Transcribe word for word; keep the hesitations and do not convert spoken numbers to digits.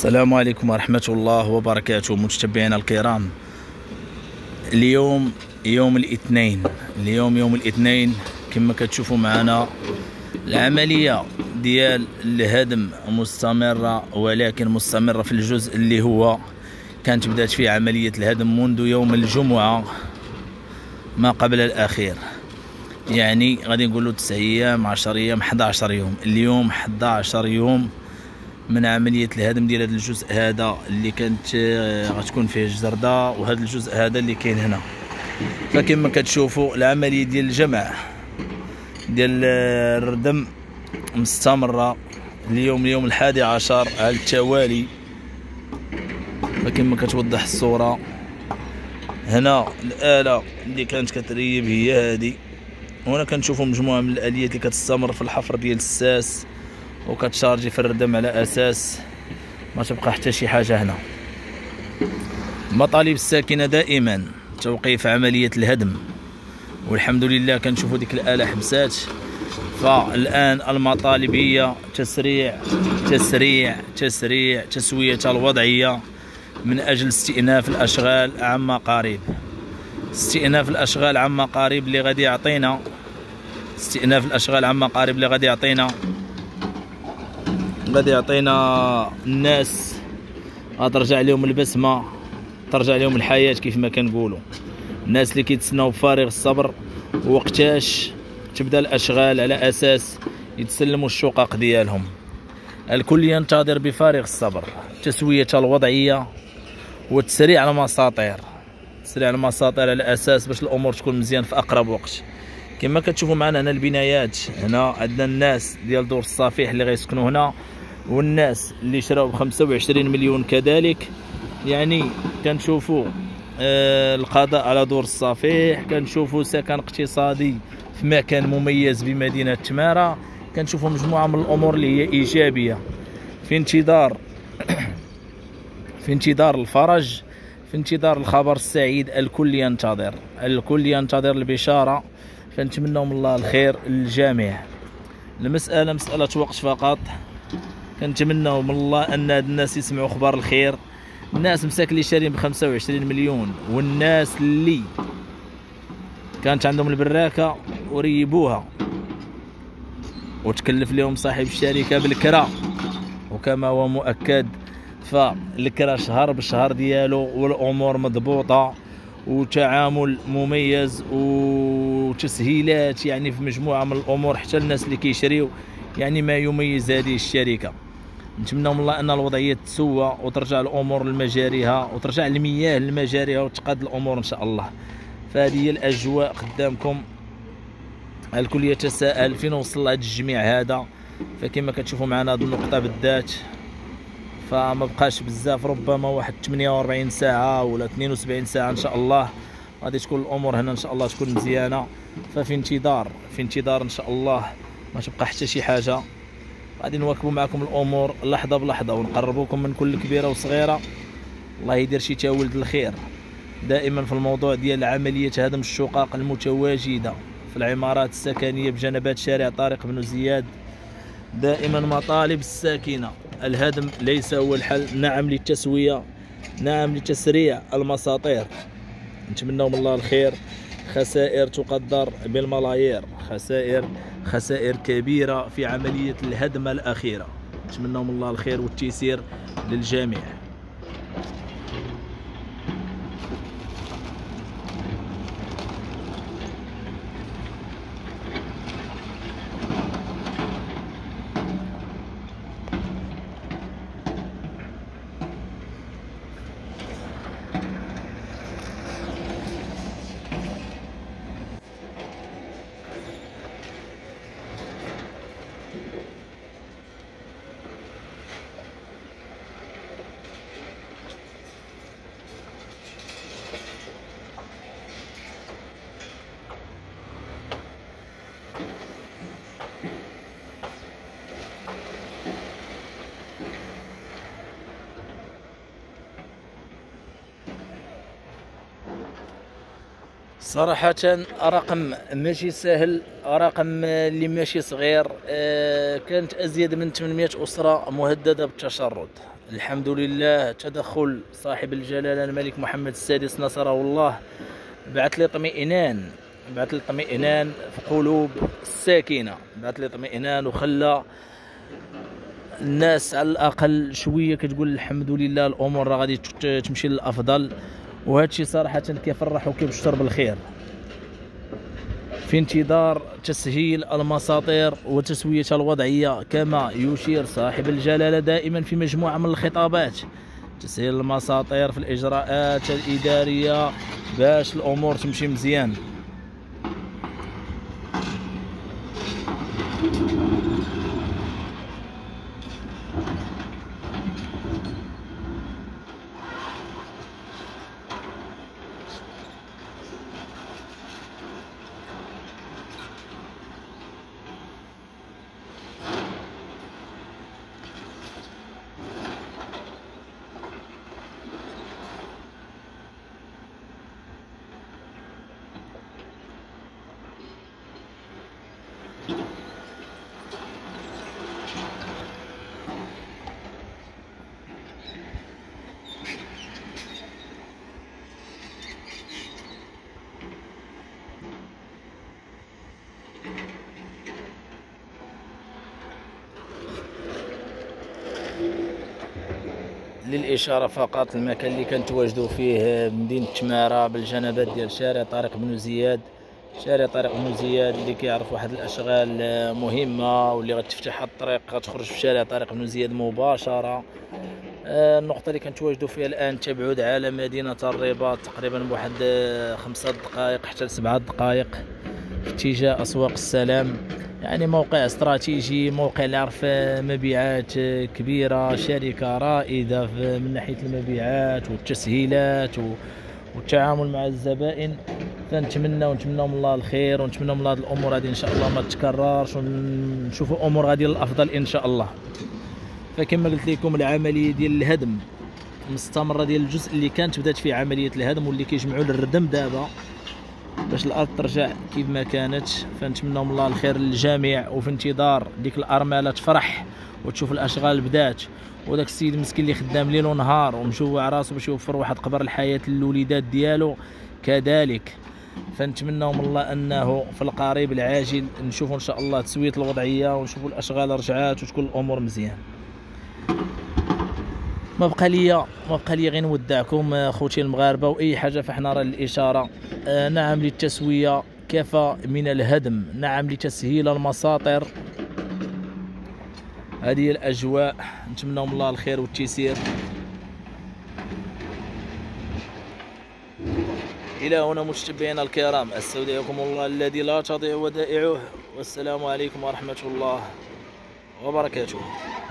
السلام عليكم ورحمة الله وبركاته متتبعينا الكرام. اليوم يوم الاثنين اليوم يوم الاثنين كما كتشوفوا معنا العملية ديال الهدم مستمرة، ولكن مستمرة في الجزء اللي هو كانت بدات فيه عملية الهدم منذ يوم الجمعة ما قبل الأخير، يعني غادي نقولوا تسع أيام عشر أيام حداش عشر يوم. اليوم حداش عشر يوم من عملية الهدم ديال هذا الجزء هذا اللي كانت غتكون فيه الجردة، وهذا الجزء هذا اللي كاين هنا. فكما كتشوفوا العملية ديال الجمع ديال الردم مستمرة اليوم اليوم الحادي عشر على التوالي. فكما كتوضح الصورة هنا الآلة اللي كانت كتريب هي هذه، وهنا كنشوفوا مجموعة من الآليات اللي كتستمر في الحفر ديال الساس وكتشارجي في الردم على اساس ما تبقى حتى شي حاجه هنا. مطالب الساكنه دائما توقيف عمليه الهدم، والحمد لله كنشوفوا ديك الاله حبسات. فالان المطالب هي تسريع تسريع تسريع تسويه الوضعيه من اجل استئناف الاشغال عما قريب. استئناف الاشغال عما قريب اللي غادي يعطينا استئناف الاشغال عما قريب اللي غادي يعطينا غادي يعطينا الناس، غترجع لهم البسمه، ترجع لهم الحياه كيف ما كنقولوا. الناس اللي كيتسناو بفارغ الصبر وقتاش تبدا الاشغال على اساس يتسلموا الشقق ديالهم. الكل ينتظر بفارغ الصبر تسويه الوضعيه وتسريع المساطير تسريع المساطير على اساس باش الامور تكون مزيان في اقرب وقت. كما كتشوفوا معنا هنا البنايات، هنا عندنا الناس ديال دور الصفيح اللي غيسكنوا هنا، والناس اللي شراو ب خمسة وعشرين مليون كذلك. يعني كنشوفوا آه القضاء على دور الصفيح، كنشوفوا سكن اقتصادي في مكان مميز بمدينة تمارة، كنشوفوا مجموعة من الأمور اللي هي إيجابية في انتظار في انتظار الفرج، في انتظار الخبر السعيد. الكل ينتظر الكل ينتظر البشارة، فنتمنوا من الله الخير للجميع. المسألة مسألة وقت فقط، كنتمنوا من الله أن هاد الناس يسمعوا أخبار الخير. الناس مساك اللي شارين ب خمسة وعشرين مليون، والناس اللي كانت عندهم البراكة وريبوها وتكلف لهم صاحب الشركة بالكرا، وكما هو مؤكد فالكرا شهر بالشهر ديالو والأمور مضبوطة وتعامل مميز وتسهيلات، يعني في مجموعة من الأمور حتى الناس اللي كيشريو، يعني ما يميز هذه الشركة. نتمنى من الله أن الوضعية تسوى وترجع الأمور لمجاريها وترجع المياه لمجاريها وتقاد الأمور إن شاء الله. فهذه هي الأجواء قدامكم. الكل يتساءل فين وصل هذا الجميع هذا. فكما كتشوفوا معنا هذه النقطة بالذات فما بقاش بزاف، ربما واحد ثمانية وأربعين ساعة ولا اثنين وسبعين ساعة ان شاء الله غادي تكون الامور هنا ان شاء الله تكون مزيانة. ففي انتظار في انتظار ان شاء الله ما تبقى حتى شي حاجة. غادي نواكبوا معكم الامور لحظة بلحظة ونقربوكم من كل كبيرة وصغيرة. الله يدير شي تاولد الخير دائما في الموضوع ديال عملية هدم الشقق المتواجدة في العمارات السكنية بجنبات شارع طارق بن زياد. دائما مطالب الساكنة الهدم ليس هو الحل، نعم للتسوية، نعم لتسريع المساطير. نتمنى من الله الخير. خسائر تقدر بالملايير، خسائر خسائر كبيرة في عملية الهدم الأخيرة. نتمنى من الله الخير والتيسير للجميع. صراحة رقم ماشي سهل، رقم اللي ماشي صغير. آه كانت أزيد من ثمانمائة أسرة مهددة بالتشرد. الحمد لله تدخل صاحب الجلالة الملك محمد السادس نصره الله بعث لي اطمئنان، بعث لي اطمئنان في قلوب الساكنة، بعث لي اطمئنان وخلى الناس على الاقل شويه كتقول الحمد لله الامور راه غادي تمشي للافضل. وهذا الشيء صراحه كيفرح وكيبشر بالخير. في انتظار تسهيل المساطير وتسويه الوضعيه كما يشير صاحب الجلاله دائما في مجموعه من الخطابات، تسهيل المساطير في الاجراءات الاداريه باش الامور تمشي مزيان. للإشارة فقط المكان اللي كنتواجدوا فيه مدينة تمارة بالجنبات ديال شارع طارق بن زياد، شارع طارق بن زياد اللي كيعرف واحد الأشغال مهمة واللي غتفتح الطريق غتخرج في شارع طارق بن زياد مباشرة. النقطة اللي كنتواجدوا فيها الآن تبعد على مدينة الرباط تقريبا بواحد خمسة دقائق حتى لسبعة دقائق في اتجاه أسواق السلام. يعني موقع استراتيجي، موقع اللي عرف مبيعات كبيرة، شركة رائدة من ناحية المبيعات والتسهيلات والتعامل مع الزبائن. فنتمنى ونتمنى من الله الخير، ونتمنى من الله هذه الأمور هذه إن شاء الله ما تتكررش، ونشوفوا أمور غادي للأفضل إن شاء الله. فكما قلت لكم العملية ديال الهدم مستمرة، ديال الجزء اللي كانت بدات فيه عملية الهدم واللي كيجمعوا للردم دابا باش الارض ترجع كيف ما كانت. فنتمنى من الله الخير للجميع، وفي انتظار ديك الارمله تفرح وتشوف الاشغال بدات، وداك السيد مسكين اللي خدام ليل ونهار ومشوع راسو باش يوفر واحد قبر الحياه للوليدات ديالو كذلك. فنتمنى من الله انه في القريب العاجل نشوفوا ان شاء الله تسويه الوضعيه ونشوفوا الاشغال رجعات وتكون الامور مزيان. ما بقى ليا ما بقى ليا غير نودعكم خوتي المغاربه، واي حاجه فاحنا راه الاشاره. آه نعم للتسويه، كفى من الهدم، نعم لتسهيل المساطر. هذه الاجواء، نتمنى من الله الخير والتيسير. الى هنا متتبعينا الكرام، استودعكم الله الذي لا تضيع ودائعه، والسلام عليكم ورحمه الله وبركاته.